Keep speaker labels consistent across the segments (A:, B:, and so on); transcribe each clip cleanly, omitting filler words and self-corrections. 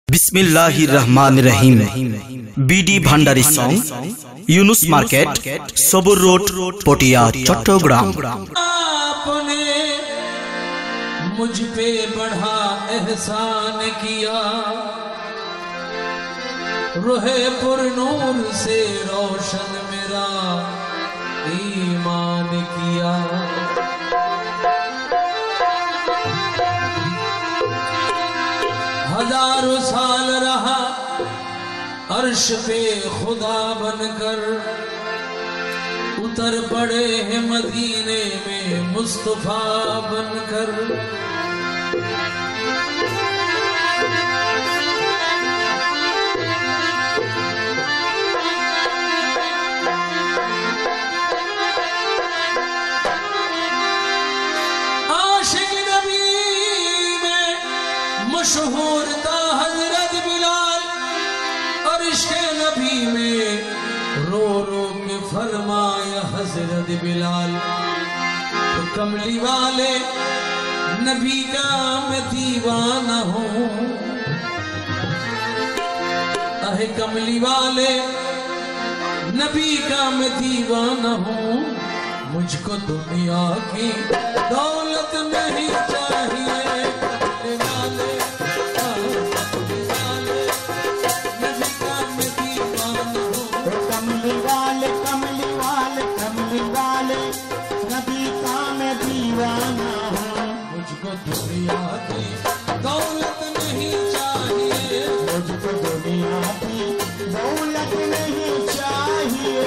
A: बिस्मिल्लाहिर्रहमानिर्रहीम। BD Bhandari song, Yunus market, Sabur road, Patiya, Chattogram.
B: आपने मुझ पे बड़ा एहसान किया, रोहे पुर नूर से रोशन मेरा ईमान किया। हजारों साल रहा अर्श पे खुदा बनकर, उतर पड़े हैं मदीने में मुस्तफा बनकर। आशिक नबी में मशहूर था हजरत बिलाल, और इश्क़ नबी में रो रो के फरमाया हजरत बिलाल। तो कमली वाले नबी का मैं दीवाना हूँ, अहे कमली वाले नबी का मैं दीवाना हूँ। मुझको दुनिया की दौलत नहीं चाहिए, मुझको दुनिया की दौलत नहीं चाहिए,
C: मुझको दुनिया की दौलत नहीं चाहिए।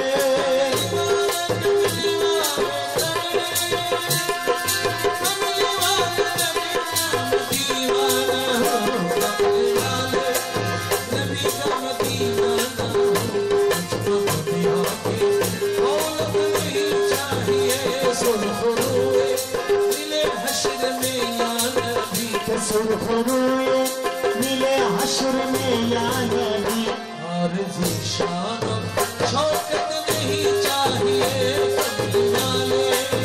C: सुरखरुए मिले हश्र में या नबी,
B: आरज़ी शान शौकत नहीं चाहिए कमली वाले।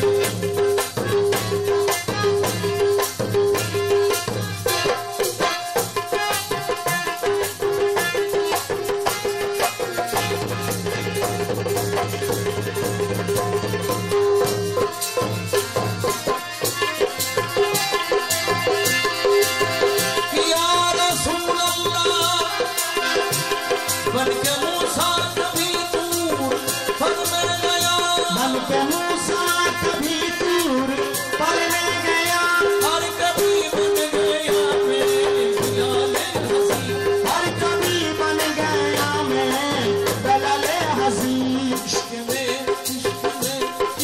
B: बनके मूसा कभी दूर पर मैं गया,
C: बनके मूसा कभी दूर पर मैं गया,
B: और कभी बन गया मैं बिलाले हसी,
C: और कभी बन गया मैं बिलाले हसी।
B: इश्क में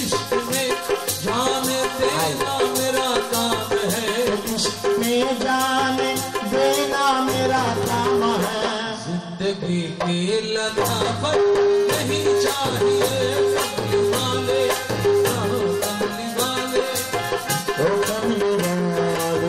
B: जाने देना मेरा काम है,
C: इश्क में जाने देना मेरा काम है।
B: जिंदगी की लताफत नहीं चाहिए कमली वाले, कमली वाले।
C: ओ कमली वाले,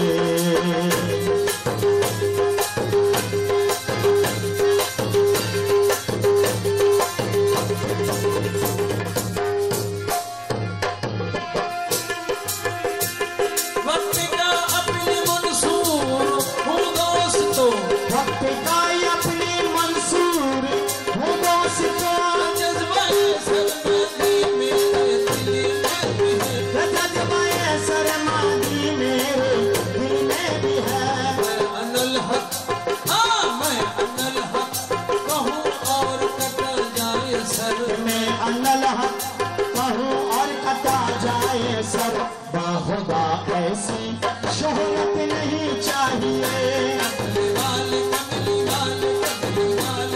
B: वक्त का अपने मंसूर हूँ दोस्तों,
C: वक्त का अपने मंसूर हूँ दोस्तों।
B: जज्बाए सरमदी मेरे दिल में भी है,
C: जज्बाए सरमदी मेरे दिल में भी है।
B: मैं अनल हक, मैं अनल हक कहूँ और कटा जाए सर,
C: मैं अनल हक कहूँ और कटा जाए सर। बाहुदा ऐसी शोहरत नहीं चाहिए,
B: कमली वाले, कमली वाले, कमली वाले।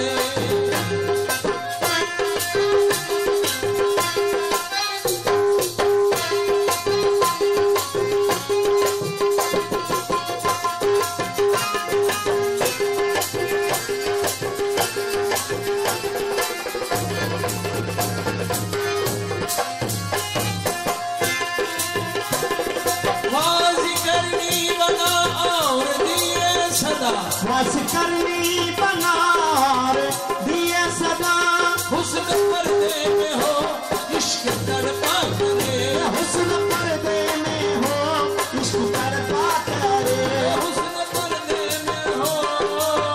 B: वाज़ी करनी बना और दिए सदा,
C: वास करनी बनार दिए सदा।
B: हुस्न पर्दे में हो इश्क तड़पा करे,
C: हुस्न पर्दे में हो इश्क तड़पा करे।
B: हुस्न पर्दे में हो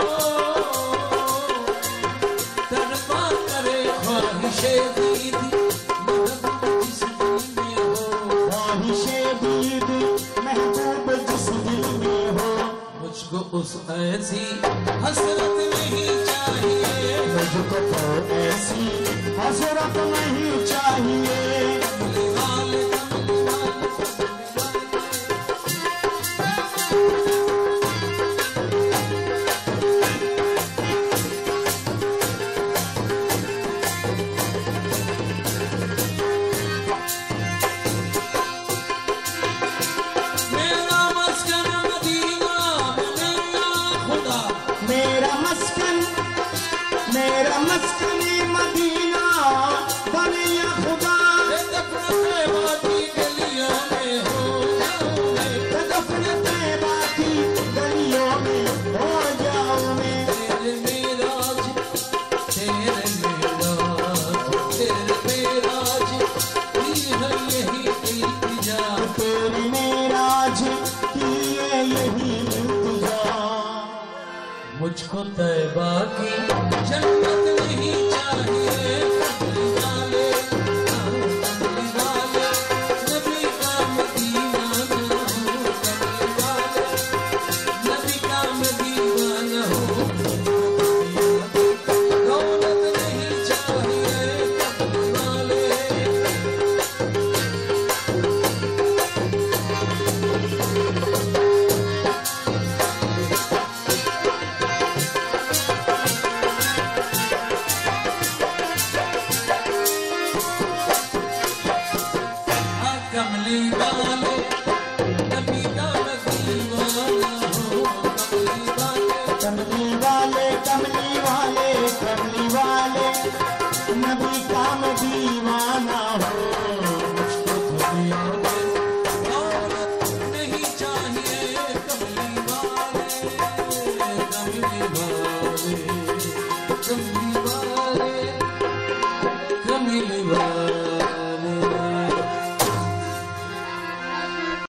B: ऐसी हसरत नहीं चाहिए,
C: मुझको तो ऐसी हसरत नहीं चाहिए। मेरा मस्कनी मदीना बनिया खुदा,
B: दफन तैबा की गलियों में हो
C: दफन तैबा की गलियों में हो जाऊं मैं।
B: तेरे मेराज तेरे मेराज की है यही इल्तिजा,
C: तेरी मेराज की यही इल्तिजा।
B: मुझको तैबा की जन्नत नहीं